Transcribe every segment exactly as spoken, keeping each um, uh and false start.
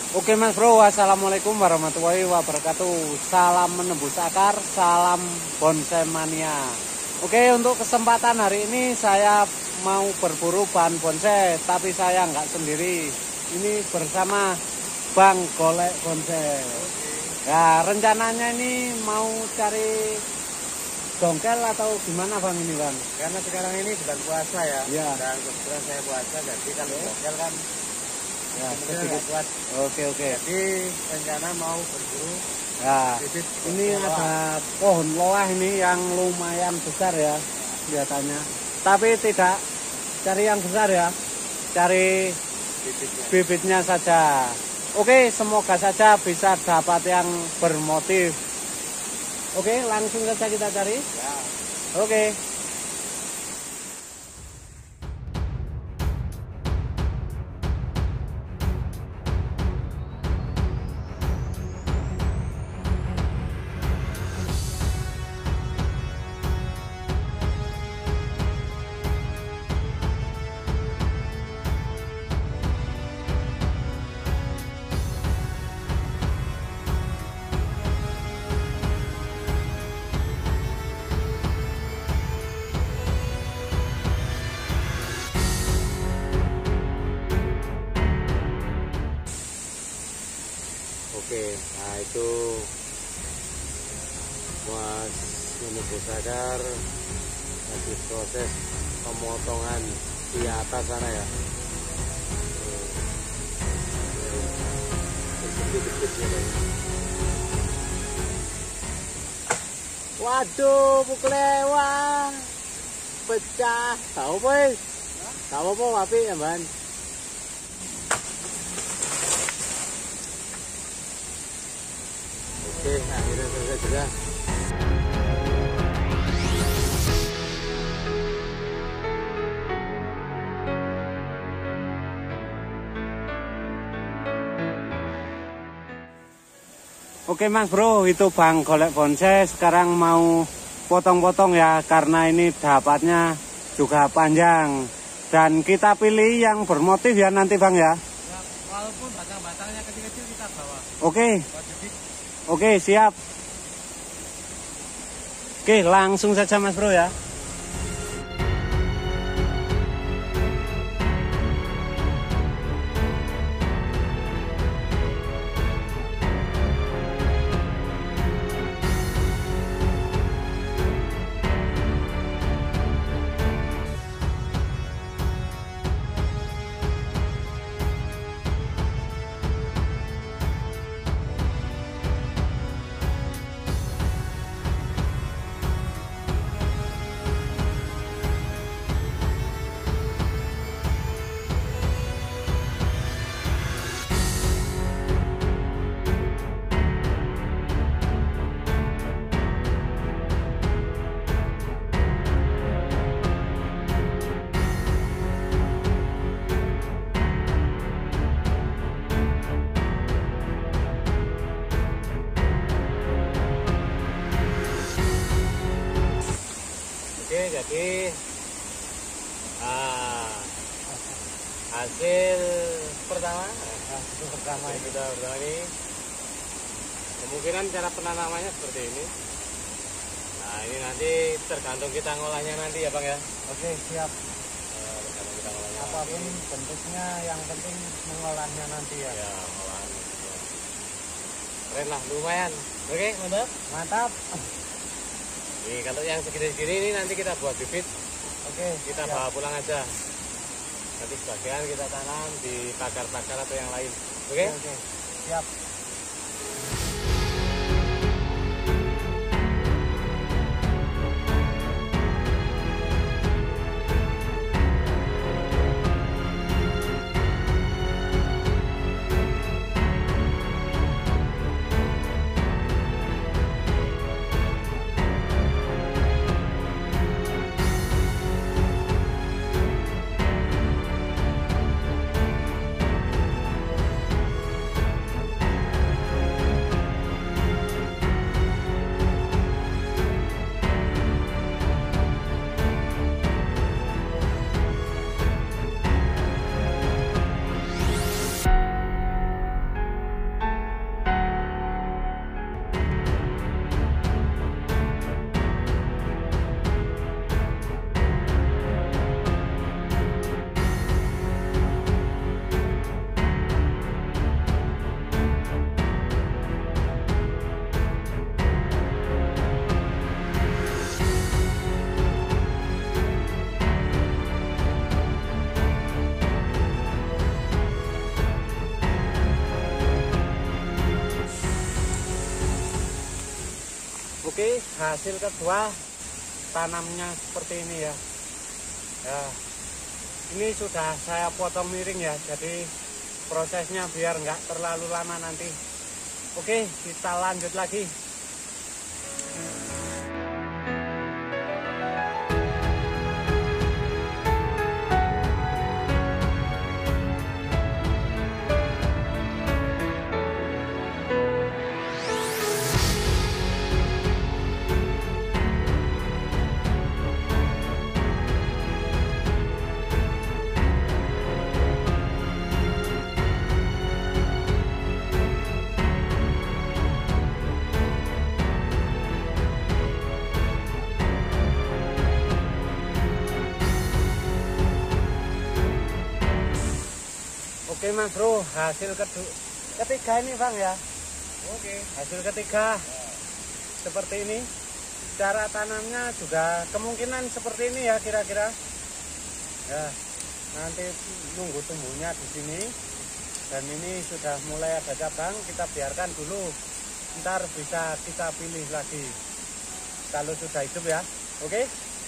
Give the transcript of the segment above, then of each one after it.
Oke Mas Bro, assalamualaikum warahmatullahi wabarakatuh. Salam menembus akar, salam bonsai mania. Oke, untuk kesempatan hari ini saya mau berburu bahan bonsai, tapi saya nggak sendiri. Ini bersama Bang Golek Bonsai. Ya, rencananya ini mau cari dongkel atau gimana Bang ini Bang? Karena sekarang ini bulan puasa ya, ya. Dan kebetulan saya puasa, jadi kalau Oke. dongkel kan Ya, sedikit kuat. Oke oke. Jadi rencana mau berburu Ya, bibit ini loah. ada pohon loah ini yang lumayan besar ya kelihatannya. Tapi tidak cari yang besar ya, cari bibitnya. bibitnya saja. Oke, semoga saja bisa dapat yang bermotif. Oke, langsung saja kita cari. Ya. Oke. Oke, nah itu Mas menembus akar lagi proses pemotongan di atas sana ya. Sedikit-sedikit ya. Waduh, pukulnya wah pecah. Tahu boy? Tahu apa wapi ya ban? Oke, akhirnya selesai juga. Oke Mas Bro, itu Bang Golek Bonsai sekarang mau potong-potong ya, karena ini dapatnya juga panjang. Dan kita pilih yang bermotif ya nanti Bang ya. Ya, walaupun batang-batangnya kecil-kecil kita bawa. Oke. Buat bibit. Oke, siap. Oke, langsung saja Mas Bro ya. Oke, jadi ah, hasil pertama, Hasil pertama hasil kita pertama ini kemungkinan cara penanamannya seperti ini. Nah, ini nanti tergantung kita ngolahnya nanti ya Bang ya. Oke, siap. Eh, tergantung kita ngolahnya. Apapun nanti. bentuknya, yang penting mengolahnya nanti ya. Ya, ngolahan. Ya. Keren lah, lumayan. Oke, mantap. Mantap. Nih, kalau yang segini-segini ini nanti kita buat bibit, Oke, kita siap. bawa pulang aja. Nanti sebagian kita tanam di pagar-pagar atau yang lain. Oke? Oke, siap. Oke, hasil kedua tanamnya seperti ini ya. Ya, ini sudah saya potong miring ya, jadi prosesnya biar nggak terlalu lama nanti. Oke, kita lanjut lagi. Oke Mas Bro, hasil kedua ketiga ini Bang ya. Oke, hasil ketiga seperti ini. Cara tanamnya juga kemungkinan seperti ini ya kira-kira. Ya, nanti nunggu tumbuhnya di sini. Dan ini sudah mulai ada cabang, kita biarkan dulu. Ntar bisa kita pilih lagi kalau sudah hidup ya. Oke.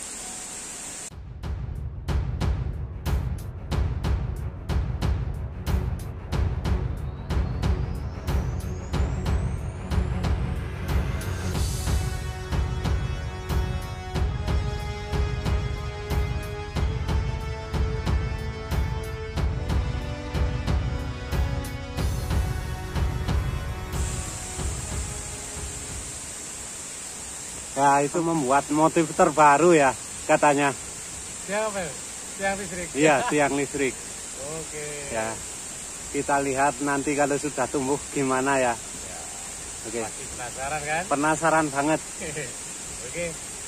Ya, itu membuat motif terbaru ya katanya. Tiang apa? Tiang listrik. Iya, tiang listrik. Oke. Ya, kita lihat nanti kalau sudah tumbuh gimana ya. Ya. Oke. Pasti penasaran kan? Penasaran banget. Oke.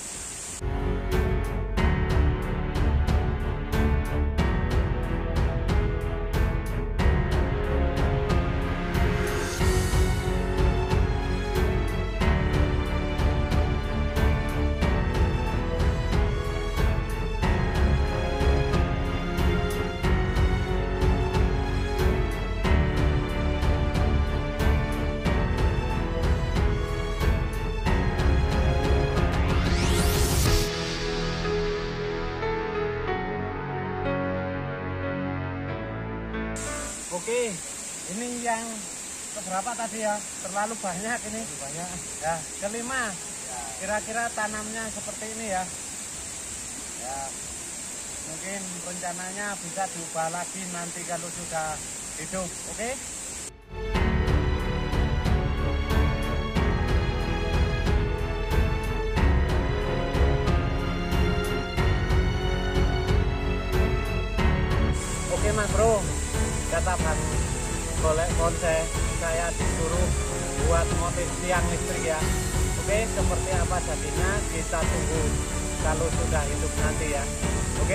Oke, ini yang keberapa tadi ya? Terlalu banyak ini. Terlalu banyak. Ya, kelima. Kira-kira tanamnya seperti ini ya. Ya, mungkin rencananya bisa diubah lagi nanti kalau sudah hidup. Oke? Oke Mas Bro, kata Bang Golek Konse, saya disuruh buat motif tiang listrik ya. Oke, seperti apa jadinya kita tunggu kalau sudah hidup nanti ya. Oke.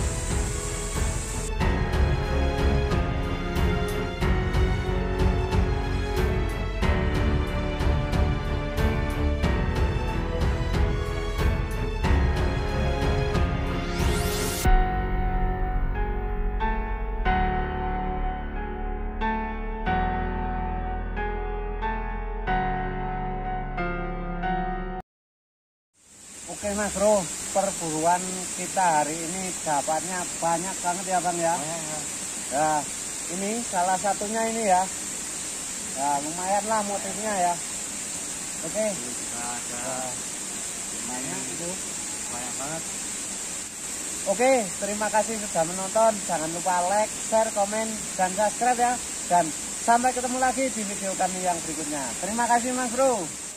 Oke Mas Bro, perburuan kita hari ini dapatnya banyak banget ya Bang ya. Ya, ini salah satunya ini ya. Ya, lumayan lah motifnya ya. Oke. Ada Banyak itu. banyak banget. Oke, terima kasih sudah menonton. Jangan lupa like, share, komen, dan subscribe ya. Dan sampai ketemu lagi di video kami yang berikutnya. Terima kasih Mas Bro.